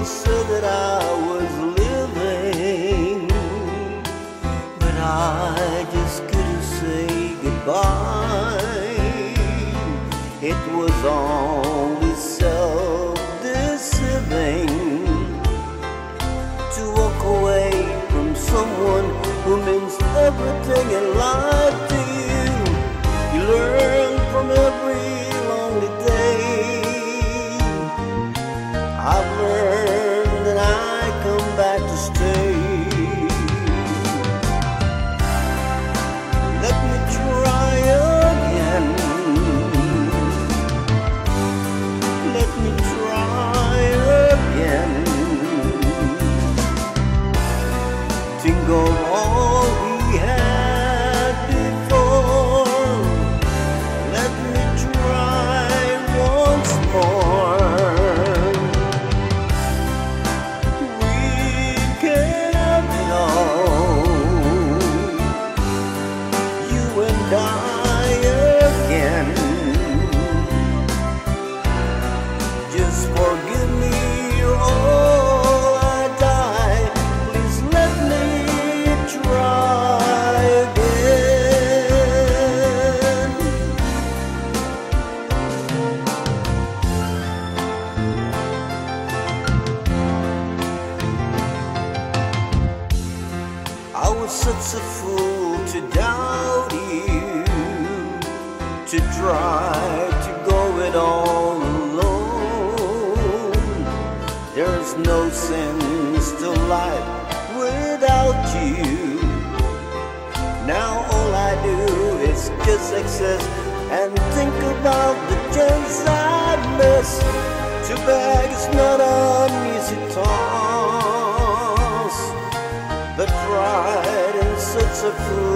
said that I was living, but I just couldn't say goodbye. It was only self-deceiving to walk away from someone who means everything in life to you. You learn from every lonely day. I've learned that I come back to stay. Let me try again. Let me try again. Think of all we had before. Let me try once more. We can have it all, you and I again. Just forgive me all I die. Please let me try again. I was such a fool to doubt you, to try to go it all alone. There's no sense to life without you. Now all I do is just exist and think about the chance I miss. Too bad it's not an easy task, but pride in such a fool